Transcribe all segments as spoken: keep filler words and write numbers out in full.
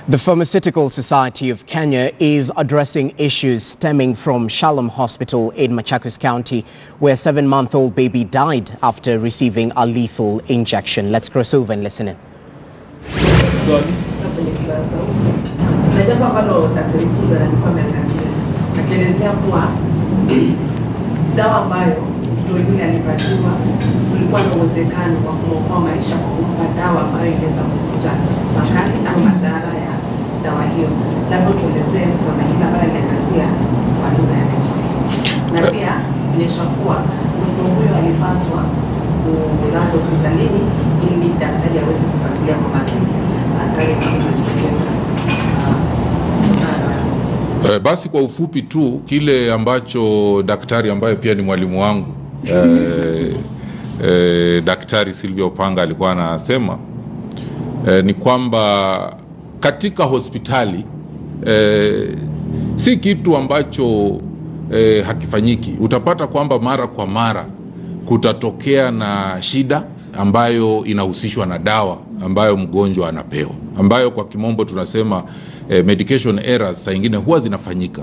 The Pharmaceutical Society of Kenya is addressing issues stemming from Shalom Hospital in Machakos County, where a seven-month-old baby died after receiving a lethal injection. Let's cross over and listen in. Dawa ambayo mtoto yule alipatiwa kulikuwa na uwezekano wa kuokoa maisha kwa kumpa dawa ambayo inaweza kufuta makali au madhara ya dawa hiyo. Labda tuelezee swala hili ambalo linaangazia kwa lugha ya Kiswahili. Na pia inaonyesha kuwa mtoto huyo alipaswa kulazwa hospitalini ili daktari aweze kufuatilia kwa makini athari zinazojitokeza. Uh, basi kwa ufupi tu kile ambacho daktari ambaye pia ni mwalimu wangu uh, uh, Daktari Sylvia Opanga alikuwa anasema uh, ni kwamba katika hospitali uh, si kitu ambacho uh, hakifanyiki. Utapata kwamba mara kwa mara kutatokea na shida ambayo inahusishwa na dawa ambayo mgonjwa anapewa, ambayo kwa kimombo tunasema eh, medication errors. Saa ingine huwa zinafanyika,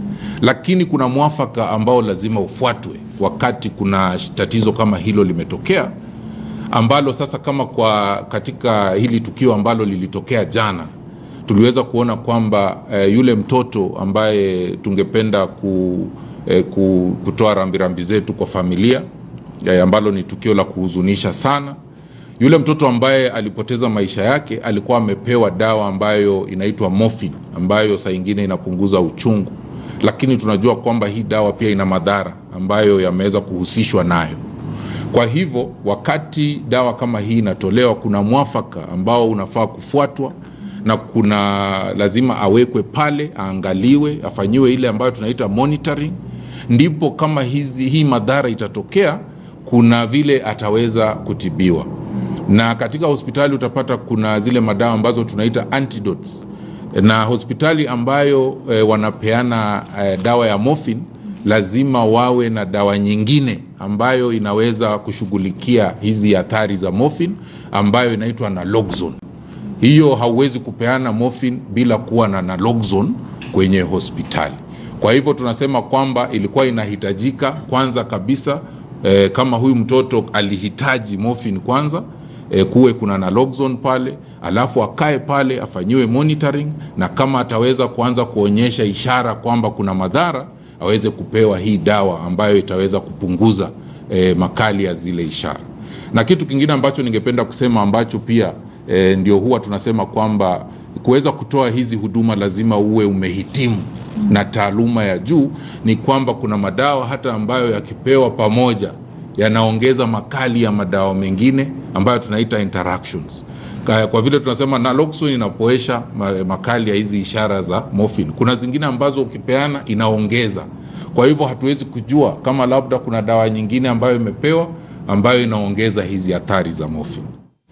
lakini kuna mwafaka ambao lazima ufuatwe wakati kuna tatizo kama hilo limetokea, ambalo sasa kama kwa katika hili tukio ambalo lilitokea jana, tuliweza kuona kwamba eh, yule mtoto ambaye tungependa ku, eh, ku, kutoa rambirambi zetu kwa familia ya ambalo ni tukio la kuhuzunisha sana. Yule mtoto ambaye alipoteza maisha yake alikuwa amepewa dawa ambayo inaitwa morphine, ambayo saa ingine inapunguza uchungu, lakini tunajua kwamba hii dawa pia ina madhara ambayo yameweza kuhusishwa nayo. Kwa hivyo wakati dawa kama hii inatolewa, kuna mwafaka ambao unafaa kufuatwa, na kuna lazima awekwe pale, aangaliwe, afanyiwe ile ambayo tunaita monitoring, ndipo kama hizi hii madhara itatokea kuna vile ataweza kutibiwa. Na katika hospitali utapata kuna zile madawa ambazo tunaita antidotes, na hospitali ambayo e, wanapeana e, dawa ya morphine lazima wawe na dawa nyingine ambayo inaweza kushughulikia hizi athari za morphine ambayo inaitwa naloxone. Hiyo hauwezi kupeana morphine bila kuwa na naloxone kwenye hospitali. Kwa hivyo tunasema kwamba ilikuwa inahitajika kwanza kabisa e, kama huyu mtoto alihitaji morphine kwanza, E, kuwe kuna naloxone pale, alafu akae pale afanyiwe monitoring, na kama ataweza kuanza kuonyesha ishara kwamba kuna madhara, aweze kupewa hii dawa ambayo itaweza kupunguza e, makali ya zile ishara. Na kitu kingine ambacho ningependa kusema ambacho pia e, ndio huwa tunasema kwamba kuweza kutoa hizi huduma lazima uwe umehitimu na taaluma ya juu, ni kwamba kuna madawa hata ambayo yakipewa pamoja yanaongeza makali ya madawa mengine ambayo tunaita interactions. Kwa vile tunasema naloxone inapoesha makali ya hizi ishara za morphine, kuna zingine ambazo ukipeana inaongeza. Kwa hivyo hatuwezi kujua kama labda kuna dawa nyingine ambayo imepewa ambayo inaongeza hizi athari za morphine.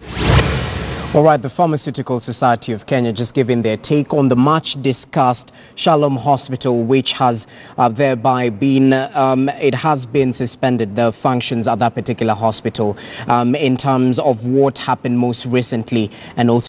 All right, the Pharmaceutical Society of Kenya just giving their take on the much discussed Shalom Hospital, which has uh, thereby been, um, it has been suspended, the functions at that particular hospital, um, in terms of what happened most recently, and also